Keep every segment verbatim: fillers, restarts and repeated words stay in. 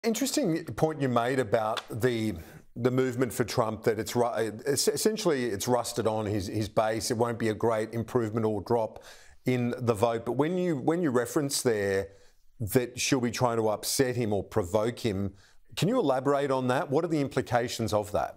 Interesting point you made about the the movement for Trump, that it's ru- essentially it's rusted on his his base. It won't be a great improvement or drop in the vote. But when you when you reference there that she'll be trying to upset him or provoke him, can you elaborate on that? What are the implications of that?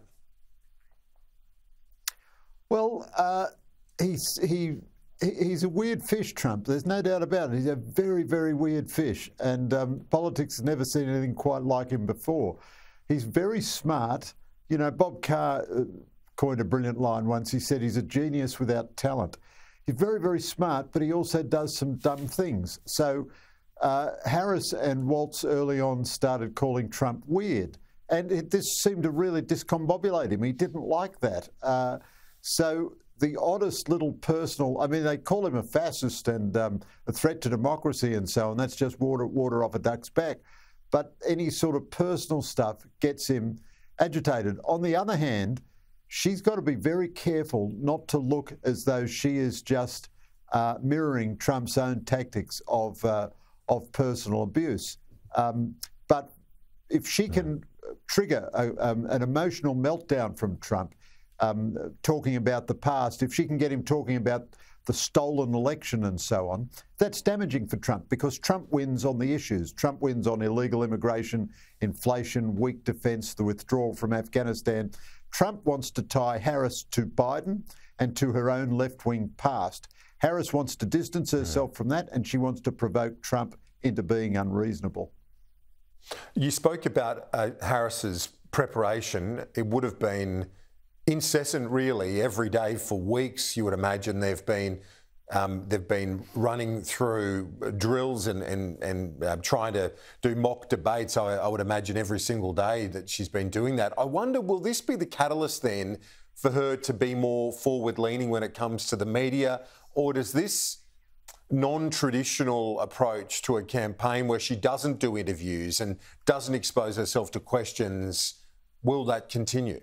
Well, uh, he's he. He's a weird fish, Trump. There's no doubt about it. He's a very, very weird fish, and um, politics has never seen anything quite like him before. He's very smart. You know, Bob Carr uh, coined a brilliant line once. He said he's a genius without talent. He's very, very smart, but he also does some dumb things. So uh, Harris and Waltz early on started calling Trump weird, and it, this seemed to really discombobulate him. He didn't like that. Uh, so the oddest little personal, I mean, they call him a fascist and um, a threat to democracy and so on. That's just water, water off a duck's back. But any sort of personal stuff gets him agitated. On the other hand, she's got to be very careful not to look as though she is just uh, mirroring Trump's own tactics of, uh, of personal abuse. Um, but if she can trigger a, um, an emotional meltdown from Trump, Um, talking about the past, if she can get him talking about the stolen election and so on, that's damaging for Trump, because Trump wins on the issues. Trump wins on illegal immigration, inflation, weak defence, the withdrawal from Afghanistan. Trump wants to tie Harris to Biden and to her own left-wing past. Harris wants to distance herself from that, and she wants to provoke Trump into being unreasonable. You spoke about uh, Harris's preparation. It would have been incessant, really, every day for weeks. You would imagine they've been um, they've been running through drills and and and uh, trying to do mock debates. I, I would imagine every single day that she's been doing that. I wonder, will this be the catalyst then for her to be more forward-leaning when it comes to the media, or does this non-traditional approach to a campaign where she doesn't do interviews and doesn't expose herself to questions, will that continue?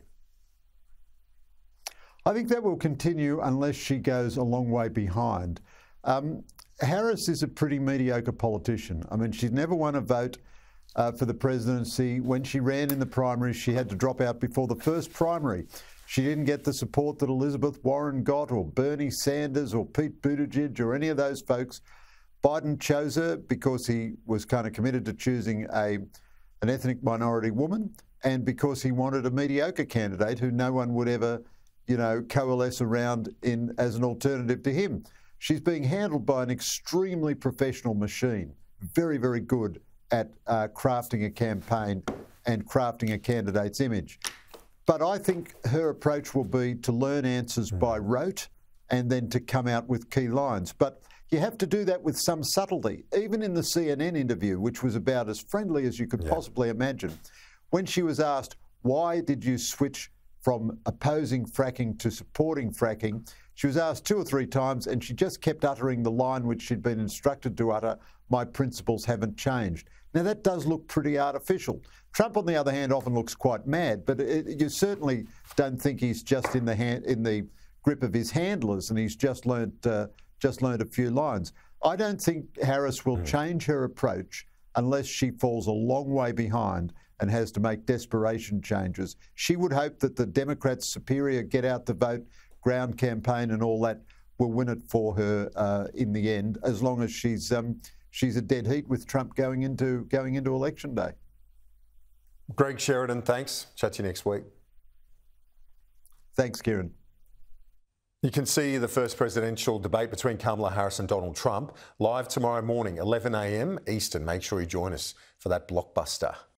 I think that will continue unless she goes a long way behind. Um, Harris is a pretty mediocre politician. I mean, she's never won a vote uh, for the presidency. When she ran in the primaries, she had to drop out before the first primary. She didn't get the support that Elizabeth Warren got, or Bernie Sanders, or Pete Buttigieg, or any of those folks. Biden chose her because he was kind of committed to choosing a an ethnic minority woman, and because he wanted a mediocre candidate who no one would ever you know, coalesce around in as an alternative to him. She's being handled by an extremely professional machine, very, very good at uh, crafting a campaign and crafting a candidate's image. But I think her approach will be to learn answers by rote and then to come out with key lines. But you have to do that with some subtlety. Even in the C N N interview, which was about as friendly as you could yeah. possibly imagine, when she was asked, why did you switch from opposing fracking to supporting fracking, she was asked two or three times, and she just kept uttering the line which she'd been instructed to utter: my principles haven't changed. Now, that does look pretty artificial. Trump, on the other hand, often looks quite mad, but it, you certainly don't think he's just in the hand, in the grip of his handlers and he's just learnt, uh, just learnt a few lines. I don't think Harris will mm. change her approach unless she falls a long way behind and has to make desperation changes. She would hope that the Democrats' superior get out the vote, ground campaign and all that will win it for her uh, in the end, as long as she's um, she's a dead heat with Trump going into going into election day. Greg Sheridan, thanks. Chat to you next week. Thanks, Kieran. You can see the first presidential debate between Kamala Harris and Donald Trump live tomorrow morning, eleven a m Eastern. Make sure you join us for that blockbuster.